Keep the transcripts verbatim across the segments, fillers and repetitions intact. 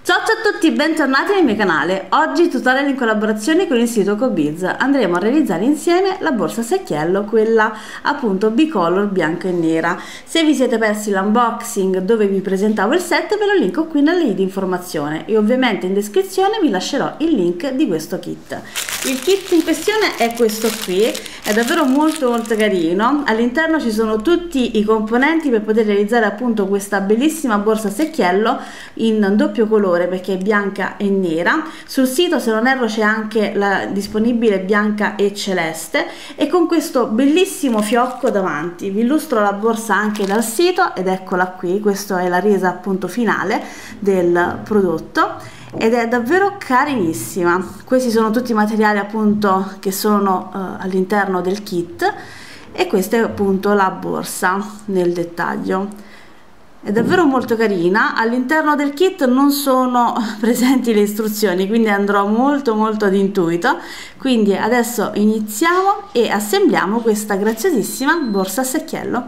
Ciao a tutti, bentornati nel mio canale. Oggi tutorial in collaborazione con il sito Cobiz. Andremo a realizzare insieme la borsa secchiello, quella appunto bicolor bianca e nera. Se vi siete persi l'unboxing dove vi presentavo il set, ve lo linko qui nella i di informazione e ovviamente in descrizione vi lascerò il link di questo kit. Il kit in questione è questo qui, è davvero molto molto carino. All'interno ci sono tutti i componenti per poter realizzare appunto questa bellissima borsa secchiello in doppio colore, perché è bianca e nera. Sul sito, se non erro, c'è anche la disponibile bianca e celeste, e con questo bellissimo fiocco davanti. Vi illustro la borsa anche dal sito ed eccola qui. Questa è la resa appunto finale del prodotto ed è davvero carinissima. Questi sono tutti i materiali appunto che sono uh, all'interno del kit, e questa è appunto la borsa nel dettaglio. È davvero molto carina. All'interno del kit non sono presenti le istruzioni, quindi andrò molto molto ad intuito. Quindi adesso iniziamo e assembliamo questa graziosissima borsa a secchiello.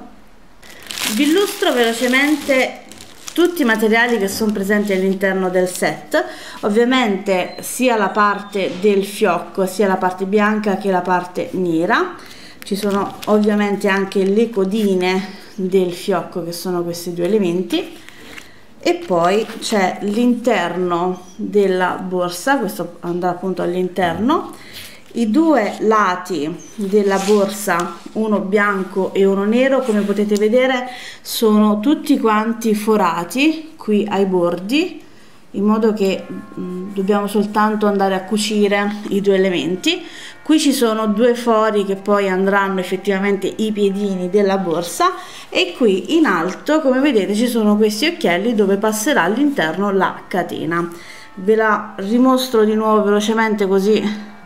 Vi illustro velocemente tutti i materiali che sono presenti all'interno del set. Ovviamente sia la parte del fiocco, sia la parte bianca che la parte nera. Ci sono ovviamente anche le codine del fiocco, che sono questi due elementi, e poi c'è l'interno della borsa. Questo andrà appunto all'interno. I due lati della borsa, uno bianco e uno nero, come potete vedere sono tutti quanti forati qui ai bordi, in modo che mh, dobbiamo soltanto andare a cucire i due elementi. Qui ci sono due fori che poi andranno effettivamente i piedini della borsa, e qui in alto, come vedete, ci sono questi occhielli dove passerà all'interno la catena. Ve la rimostro di nuovo velocemente, così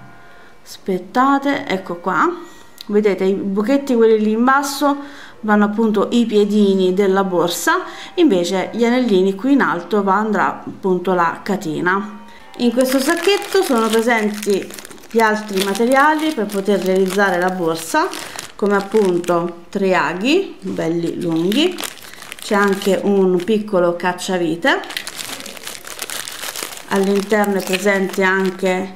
aspettate. Ecco qua, vedete i buchetti, quelli lì in basso vanno appunto i piedini della borsa, invece gli anellini qui in alto va andrà appunto la catena. In questo sacchetto sono presenti gli altri materiali per poter realizzare la borsa, come appunto tre aghi belli lunghi. C'è anche un piccolo cacciavite. All'interno è presente anche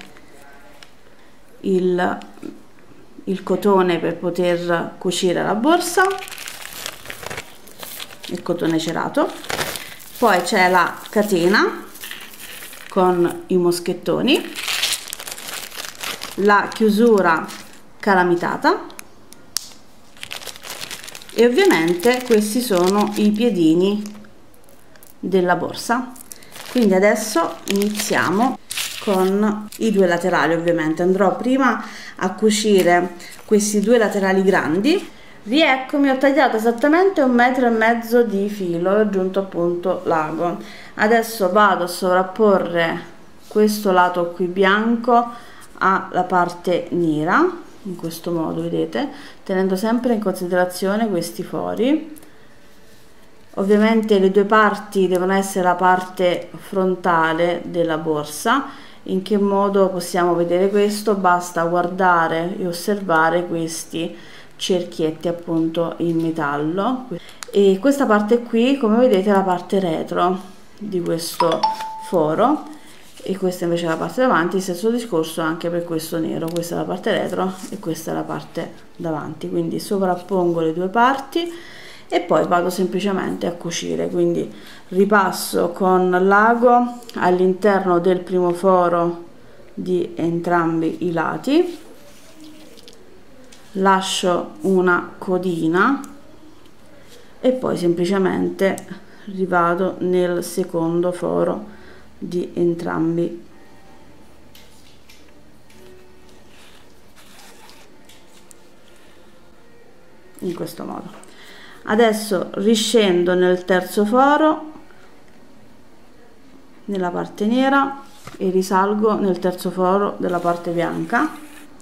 il, il cotone per poter cucire la borsa, il cotone cerato. Poi c'è la catena con i moschettoni, la chiusura calamitata, e ovviamente questi sono i piedini della borsa. Quindi adesso iniziamo con i due laterali. Ovviamente andrò prima a cucire questi due laterali grandi. Rieccomi, ho tagliato esattamente un metro e mezzo di filo e ho aggiunto appunto l'ago. Adesso vado a sovrapporre questo lato qui bianco alla parte nera, in questo modo, vedete, tenendo sempre in considerazione questi fori. Ovviamente le due parti devono essere la parte frontale della borsa. In che modo possiamo vedere questo? Basta guardare e osservare questi cerchietti appunto in metallo, e questa parte qui, come vedete, è la parte retro di questo foro, e questa invece è la parte davanti. Stesso discorso anche per questo nero, questa è la parte retro e questa è la parte davanti. Quindi sovrappongo le due parti e poi vado semplicemente a cucire. Quindi ripasso con l'ago all'interno del primo foro di entrambi i lati, lascio una codina e poi semplicemente rivado nel secondo foro di entrambi in questo modo. Adesso riscendo nel terzo foro nella parte nera e risalgo nel terzo foro della parte bianca,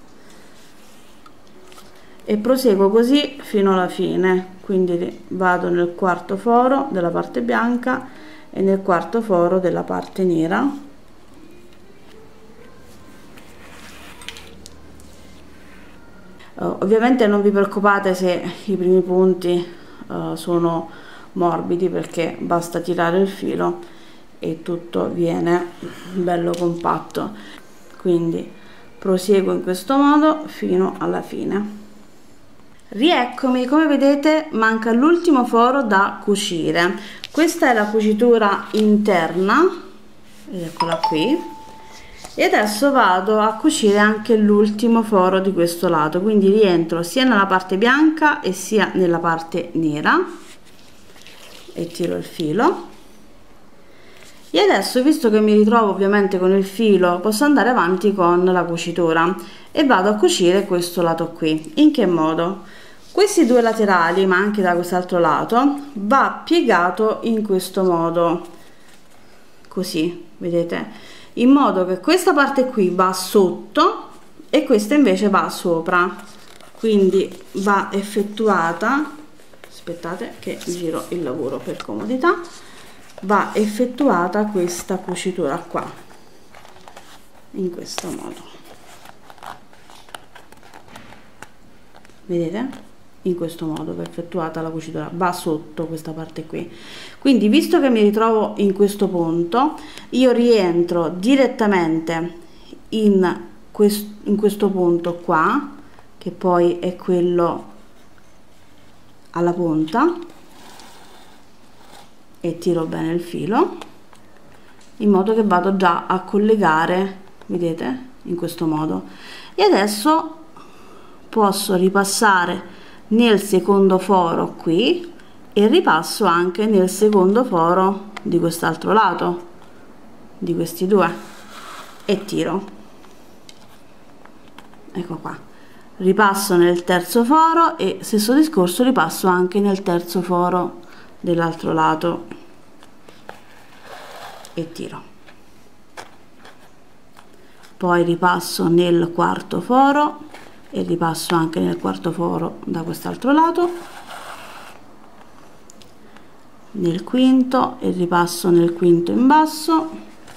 e proseguo così fino alla fine. Quindi vado nel quarto foro della parte bianca e nel quarto foro della parte nera. Uh, ovviamente non vi preoccupate se i primi punti uh, sono morbidi, perché basta tirare il filo e tutto viene bello compatto. Quindi proseguo in questo modo fino alla fine. Rieccomi, come vedete manca l'ultimo foro da cucire. Questa è la cucitura interna, eccola qui, e adesso vado a cucire anche l'ultimo foro di questo lato, quindi rientro sia nella parte bianca e sia nella parte nera e tiro il filo. E adesso, visto che mi ritrovo ovviamente con il filo, posso andare avanti con la cucitura e vado a cucire questo lato qui. In che modo? Questi due laterali, ma anche da quest'altro lato, va piegato in questo modo, così, vedete? In modo che questa parte qui va sotto e questa invece va sopra. Quindi va effettuata, aspettate che giro il lavoro per comodità, va effettuata questa cucitura qua in questo modo, vedete? In questo modo va effettuata la cucitura, va sotto questa parte qui. Quindi, visto che mi ritrovo in questo punto, io rientro direttamente in, quest in questo punto qua, che poi è quello alla punta, e tiro bene il filo in modo che vado già a collegare, vedete, in questo modo. E adesso posso ripassare nel secondo foro qui e ripasso anche nel secondo foro di quest'altro lato, di questi due, e tiro, ecco qua, ripasso nel terzo foro e stesso discorso ripasso anche nel terzo foro dell'altro lato e tiro, poi ripasso nel quarto foro e ripasso anche nel quarto foro da quest'altro lato, nel quinto e ripasso nel quinto in basso,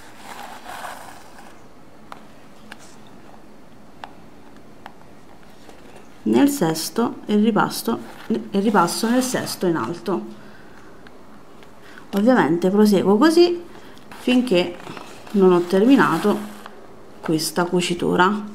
nel sesto e ripasso, e ripasso nel sesto in alto. Ovviamente proseguo così finché non ho terminato questa cucitura.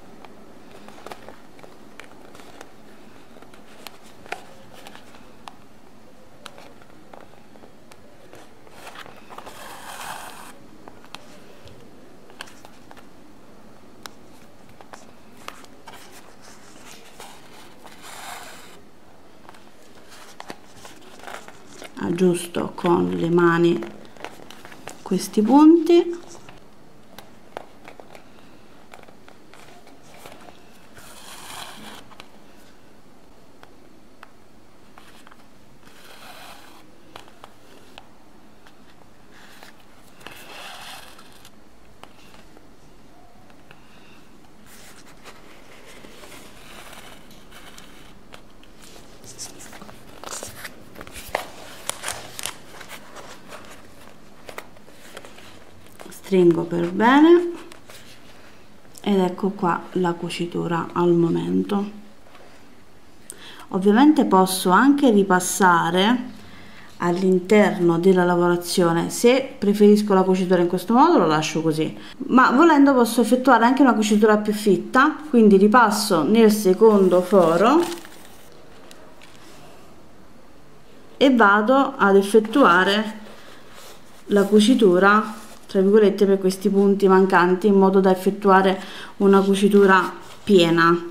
Aggiusto con le mani questi punti, stringo per bene ed ecco qua la cucitura al momento. Ovviamente posso anche ripassare all'interno della lavorazione, se preferisco la cucitura in questo modo lo lascio così, ma volendo posso effettuare anche una cucitura più fitta, quindi ripasso nel secondo foro e vado ad effettuare la cucitura tra virgolette per questi punti mancanti, in modo da effettuare una cucitura piena.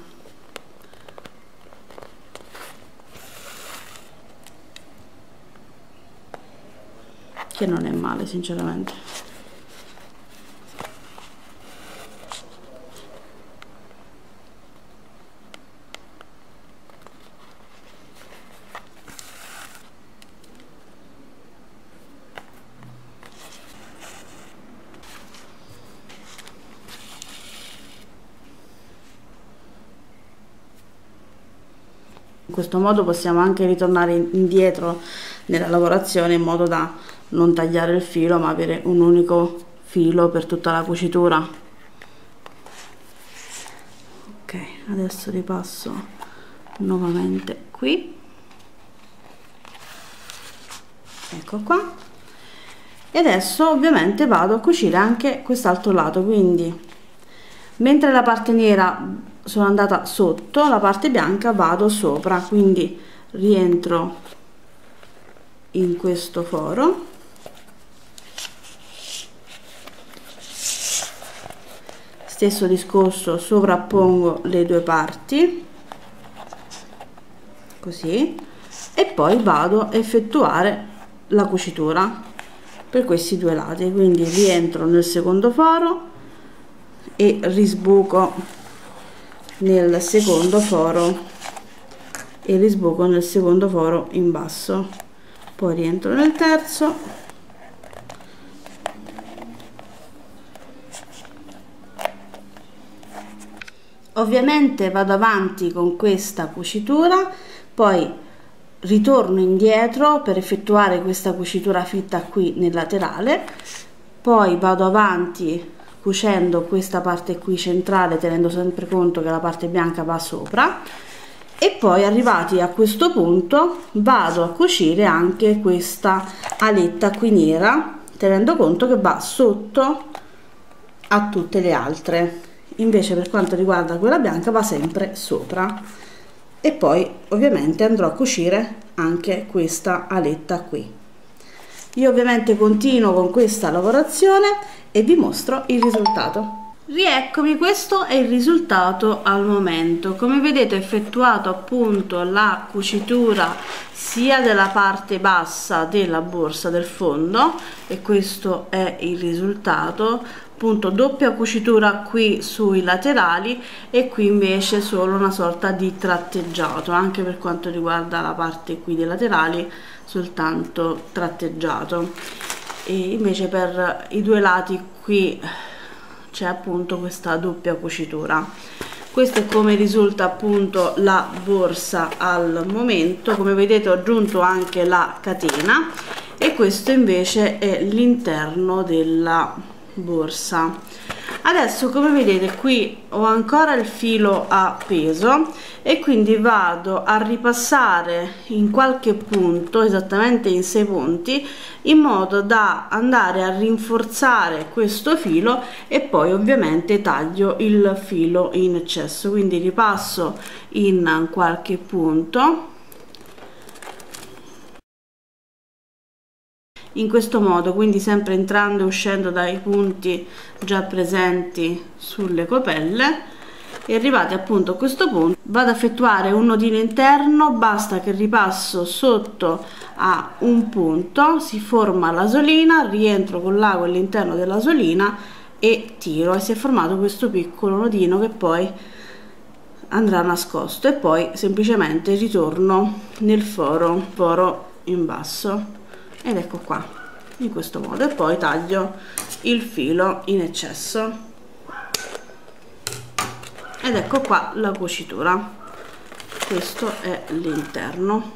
Che non è male sinceramente. In questo modo possiamo anche ritornare indietro nella lavorazione in modo da non tagliare il filo ma avere un unico filo per tutta la cucitura. Ok, adesso ripasso nuovamente qui, ecco qua, E adesso ovviamente vado a cucire anche quest'altro lato, quindi mentre la parte nera sono andata sotto, la parte bianca vado sopra, quindi rientro in questo foro, stesso discorso, sovrappongo le due parti così, e poi vado a effettuare la cucitura per questi due lati, quindi rientro nel secondo foro e risbuco nel secondo foro e risbuco nel secondo foro in basso, poi rientro nel terzo, ovviamente vado avanti con questa cucitura, poi ritorno indietro per effettuare questa cucitura fitta qui nel laterale, poi vado avanti cucendo questa parte qui centrale, tenendo sempre conto che la parte bianca va sopra, e poi arrivati a questo punto vado a cucire anche questa aletta qui nera, tenendo conto che va sotto a tutte le altre, invece per quanto riguarda quella bianca va sempre sopra. E poi ovviamente andrò a cucire anche questa aletta qui. Io ovviamente continuo con questa lavorazione e vi mostro il risultato. Rieccomi, questo è il risultato al momento. Come vedete ho effettuato appunto la cucitura sia della parte bassa della borsa del fondo, e questo è il risultato, appunto doppia cucitura qui sui laterali e qui invece solo una sorta di tratteggiato, anche per quanto riguarda la parte qui dei laterali soltanto tratteggiato, e invece per i due lati qui c'è appunto questa doppia cucitura. Questo è come risulta appunto la borsa al momento. Come vedete ho aggiunto anche la catena, e questo invece è l'interno della borsa. Adesso come vedete qui ho ancora il filo appeso e quindi vado a ripassare in qualche punto, esattamente in sei punti, in modo da andare a rinforzare questo filo, e poi ovviamente taglio il filo in eccesso. Quindi ripasso in qualche punto in questo modo, quindi sempre entrando e uscendo dai punti già presenti sulle copelle, e arrivati appunto a questo punto vado a effettuare un nodino interno. Basta che ripasso sotto a un punto, si forma l'asolina, rientro con l'ago all'interno dell'asolina e tiro, e si è formato questo piccolo nodino che poi andrà nascosto, e poi semplicemente ritorno nel foro foro in basso, ed ecco qua in questo modo, e poi taglio il filo in eccesso, ed ecco qua la cucitura. Questo è l'interno.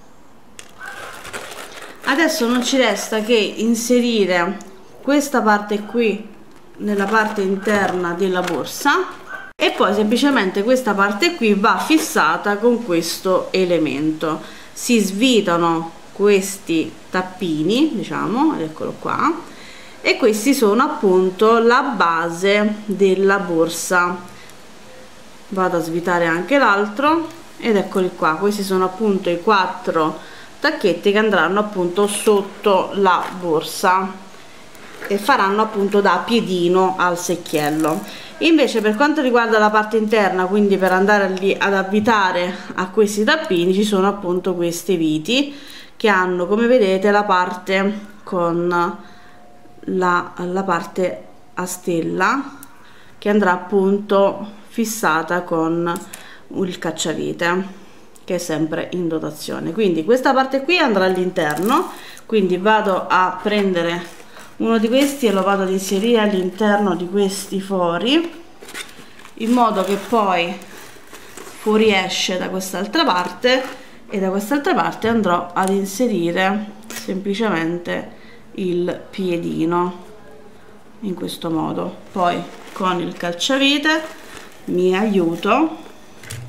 Adesso non ci resta che inserire questa parte qui nella parte interna della borsa, e poi semplicemente questa parte qui va fissata con questo elemento. Si svitano questi tappini, diciamo, ed eccolo qua, e questi sono appunto la base della borsa. Vado a svitare anche l'altro, ed eccoli qua, questi sono appunto i quattro tacchetti che andranno appunto sotto la borsa e faranno appunto da piedino al secchiello. Invece per quanto riguarda la parte interna, quindi per andare lì ad avvitare a questi tappini, ci sono appunto queste viti che hanno, come vedete, la parte con la, la parte a stella che andrà appunto fissata con il cacciavite, che è sempre in dotazione. Quindi questa parte qui andrà all'interno, quindi vado a prendere uno di questi e lo vado ad inserire all'interno di questi fori, in modo che poi fuoriesce da quest'altra parte, e da quest'altra parte andrò ad inserire semplicemente il piedino in questo modo. Poi con il cacciavite mi aiuto,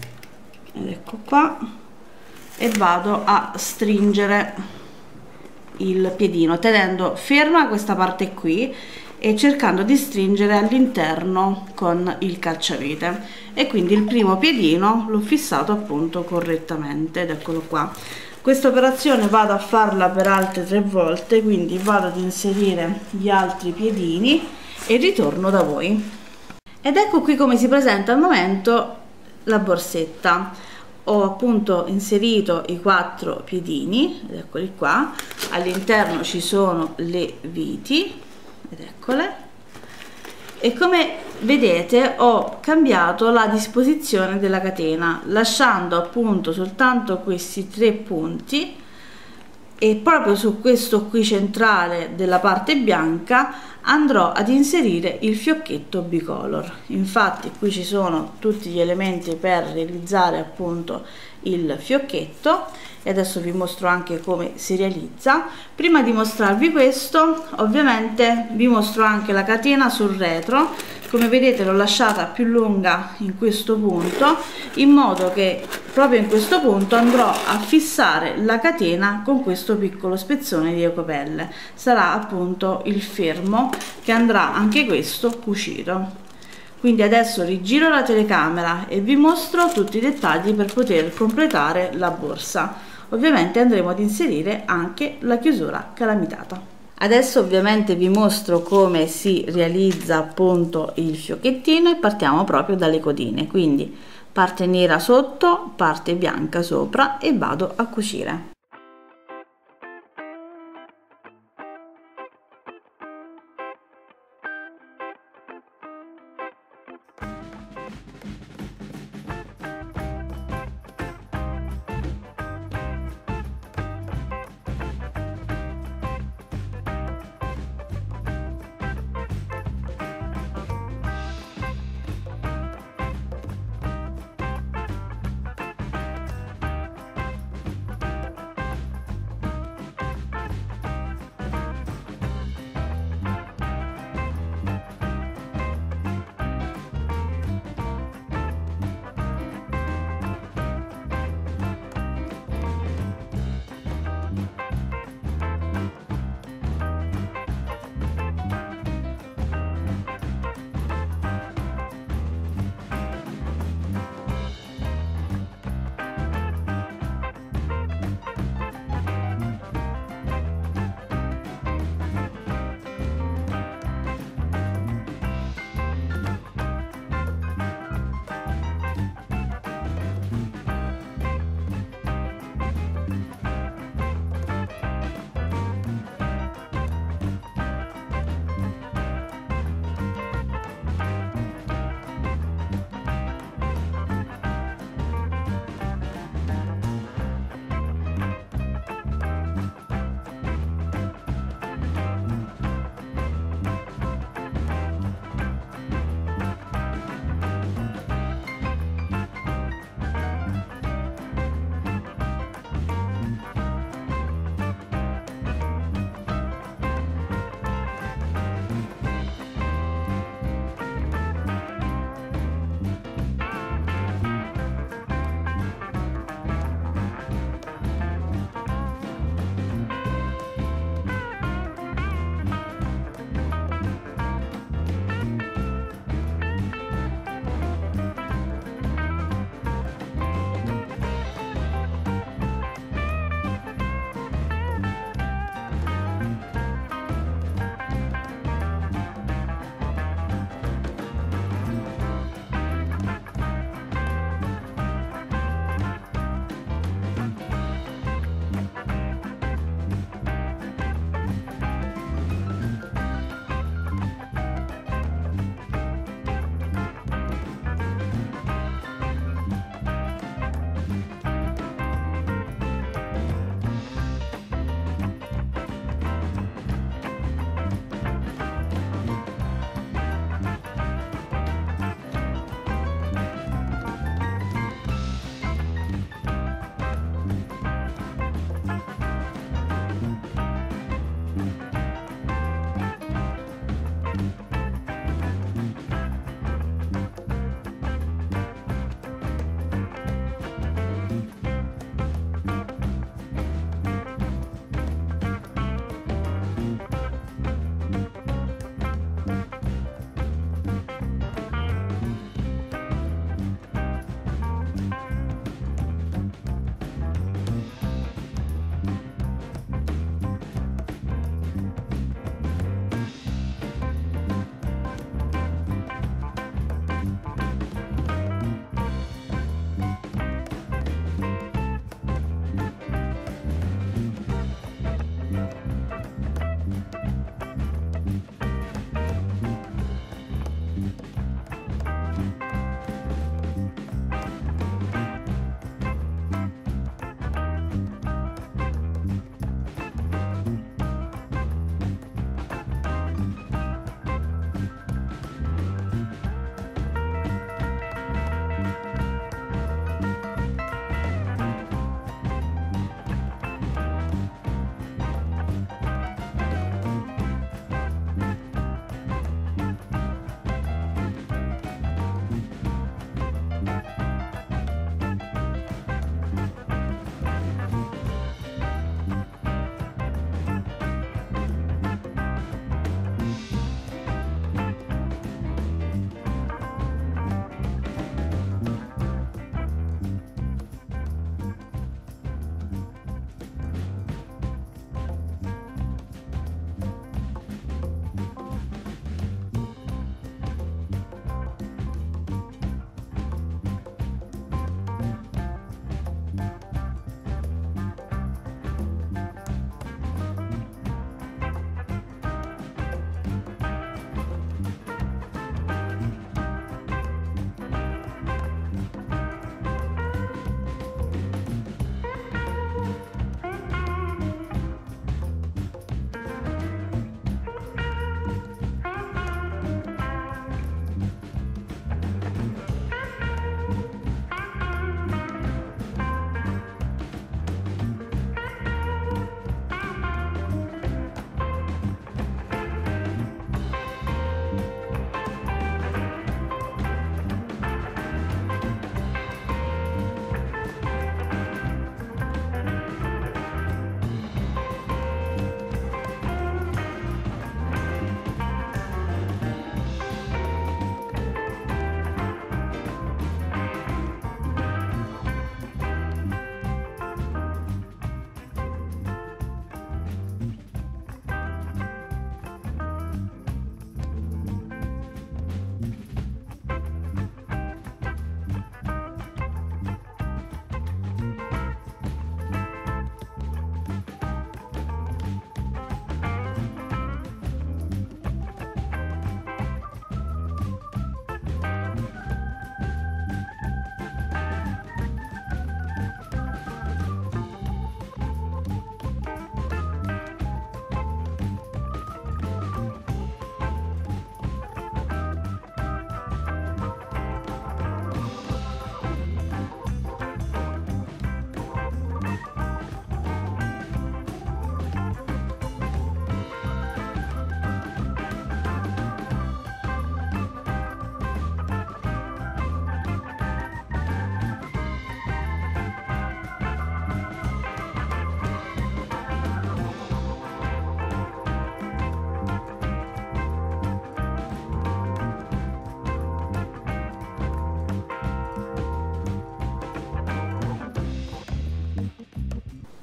ed ecco qua, e vado a stringere il piedino, tenendo ferma questa parte qui e cercando di stringere all'interno con il cacciavite, e quindi il primo piedino l'ho fissato appunto correttamente ed eccolo qua. Questa operazione vado a farla per altre tre volte, quindi vado ad inserire gli altri piedini e ritorno da voi. Ed ecco qui come si presenta al momento la borsetta. Ho appunto inserito i quattro piedini, ed eccoli qua, all'interno ci sono le viti, ed eccole, e come vedete ho cambiato la disposizione della catena, lasciando appunto soltanto questi tre punti, e proprio su questo qui centrale della parte bianca andrò ad inserire il fiocchetto bicolor. Infatti qui ci sono tutti gli elementi per realizzare appunto il fiocchetto, e adesso vi mostro anche come si realizza. Prima di mostrarvi questo, ovviamente vi mostro anche la catena sul retro. Come vedete l'ho lasciata più lunga in questo punto, in modo che proprio in questo punto andrò a fissare la catena con questo piccolo spezzone di ecopelle. Sarà appunto il fermo che andrà anche questo cucito. Quindi adesso rigiro la telecamera e vi mostro tutti i dettagli per poter completare la borsa. Ovviamente andremo ad inserire anche la chiusura calamitata. Adesso ovviamente vi mostro come si realizza appunto il fiocchettino, e partiamo proprio dalle codine. Quindi parte nera sotto, parte bianca sopra, e vado a cucire.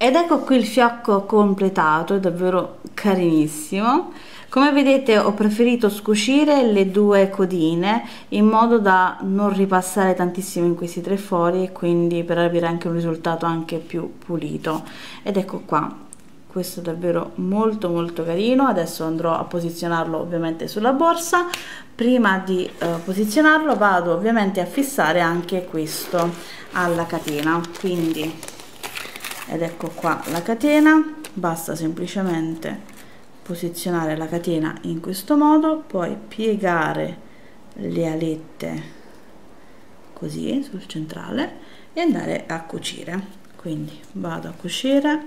Ed ecco qui il fiocco completato, è davvero carinissimo. Come vedete ho preferito scucire le due codine in modo da non ripassare tantissimo in questi tre fori e quindi per avere anche un risultato anche più pulito. Ed ecco qua, questo è davvero molto molto carino. Adesso andrò a posizionarlo ovviamente sulla borsa. Prima di eh, posizionarlo vado ovviamente a fissare anche questo alla catena, quindi ed ecco qua la catena, basta semplicemente posizionare la catena in questo modo, poi piegare le alette così sul centrale e andare a cucire. Quindi vado a cucire.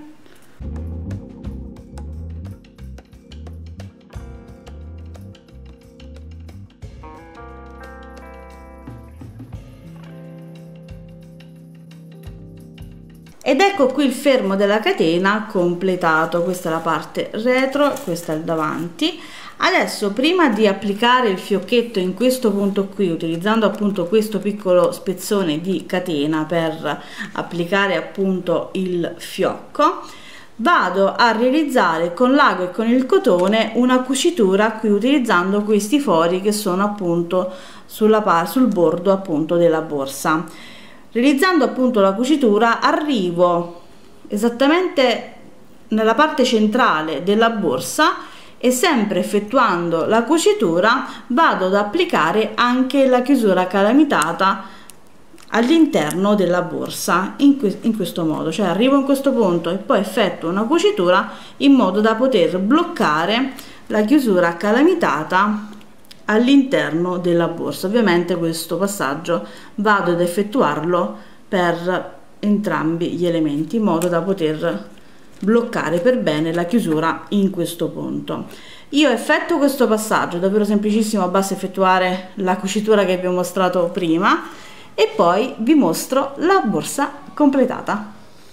Ed ecco qui il fermo della catena completato. Questa è la parte retro, questa è il davanti. Adesso prima di applicare il fiocchetto in questo punto qui, utilizzando appunto questo piccolo spezzone di catena per applicare appunto il fiocco, vado a realizzare con l'ago e con il cotone una cucitura qui utilizzando questi fori che sono appunto sulla, sul bordo appunto della borsa. Realizzando appunto la cucitura arrivo esattamente nella parte centrale della borsa e sempre effettuando la cucitura vado ad applicare anche la chiusura calamitata all'interno della borsa in, que in questo modo, cioè arrivo in questo punto e poi effettuo una cucitura in modo da poter bloccare la chiusura calamitata all'interno della borsa. Ovviamente questo passaggio vado ad effettuarlo per entrambi gli elementi in modo da poter bloccare per bene la chiusura in questo punto. Io effettuo questo passaggio davvero semplicissimo, basta effettuare la cucitura che vi ho mostrato prima e poi vi mostro la borsa completata.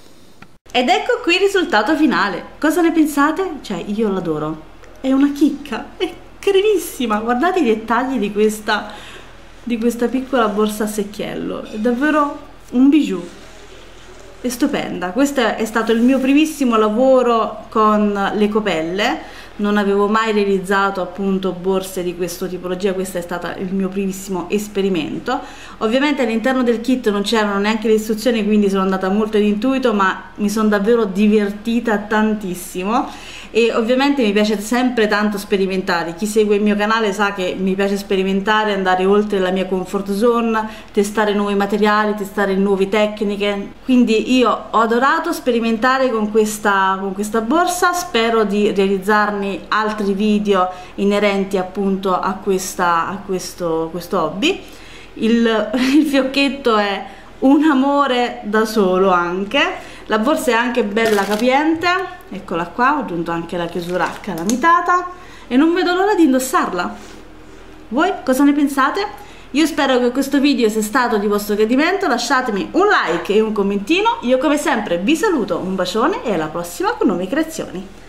Ed ecco qui il risultato finale. Cosa ne pensate? Cioè io l'adoro, è una chicca, è carinissima, guardate i dettagli di questa di questa piccola borsa a secchiello, è davvero un bijou, è stupenda. Questo è stato il mio primissimo lavoro con le copelle, non avevo mai realizzato appunto borse di questa tipologia, questo è stato il mio primissimo esperimento. Ovviamente all'interno del kit non c'erano neanche le istruzioni, quindi sono andata molto di intuito, ma mi sono davvero divertita tantissimo e ovviamente mi piace sempre tanto sperimentare. Chi segue il mio canale sa che mi piace sperimentare, andare oltre la mia comfort zone, testare nuovi materiali, testare nuove tecniche, quindi io ho adorato sperimentare con questa, con questa borsa. Spero di realizzarne altri video inerenti appunto a, questa, a questo, questo hobby. Il, il fiocchetto è un amore da solo anche, la borsa è anche bella capiente, eccola qua, ho aggiunto anche la chiusura calamitata e non vedo l'ora di indossarla. Voi cosa ne pensate? Io spero che questo video sia stato di vostro gradimento, lasciatemi un like e un commentino, io come sempre vi saluto, un bacione e alla prossima con nuove creazioni.